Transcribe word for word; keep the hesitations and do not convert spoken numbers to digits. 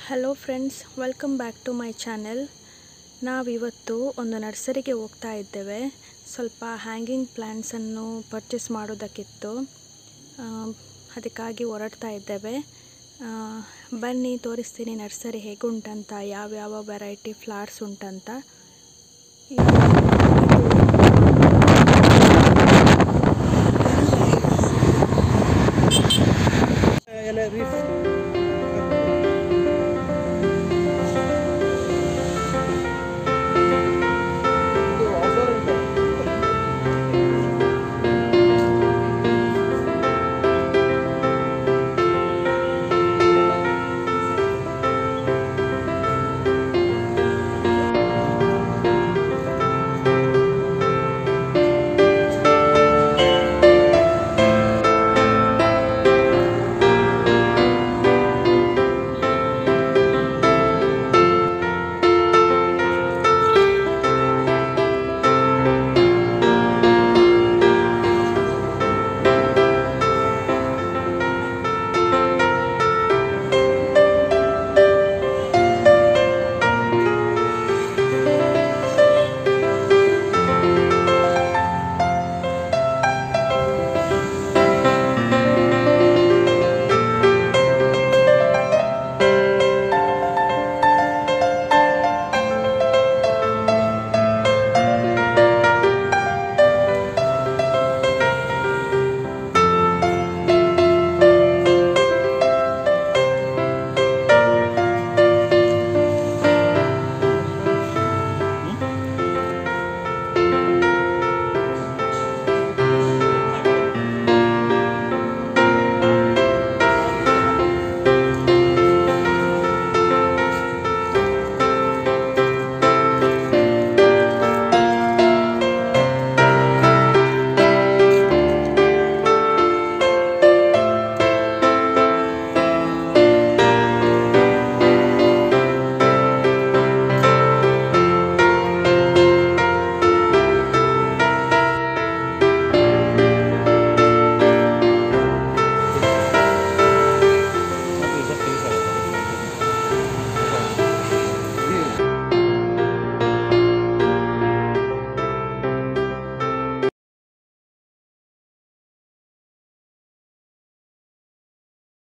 Hello friends, welcome back to my channel. ನಾವಿವತ್ತು ಒಂದು ನರ್ಸರಿಗೆ ಹೋಗ್ತಾ ಇದ್ದೇವೆ. ಸ್ವಲ್ಪ ಹ್ಯಾಂಗಿಂಗ್ ಪ್ಲ್ಯಾಂಟ್ಸನ್ನು ಪರ್ಚೇಸ್ ಮಾಡೋದಕ್ಕಿತ್ತು, ಅದಕ್ಕಾಗಿ ಹೊರಡ್ತಾ ಇದ್ದೇವೆ. ಬನ್ನಿ ತೋರಿಸ್ತೀನಿ ನರ್ಸರಿ ಹೇಗುಂಟಂತ, ಯಾವ್ಯಾವ ವೆರೈಟಿ ಫ್ಲವರ್ಸ್ ಉಂಟಂತ.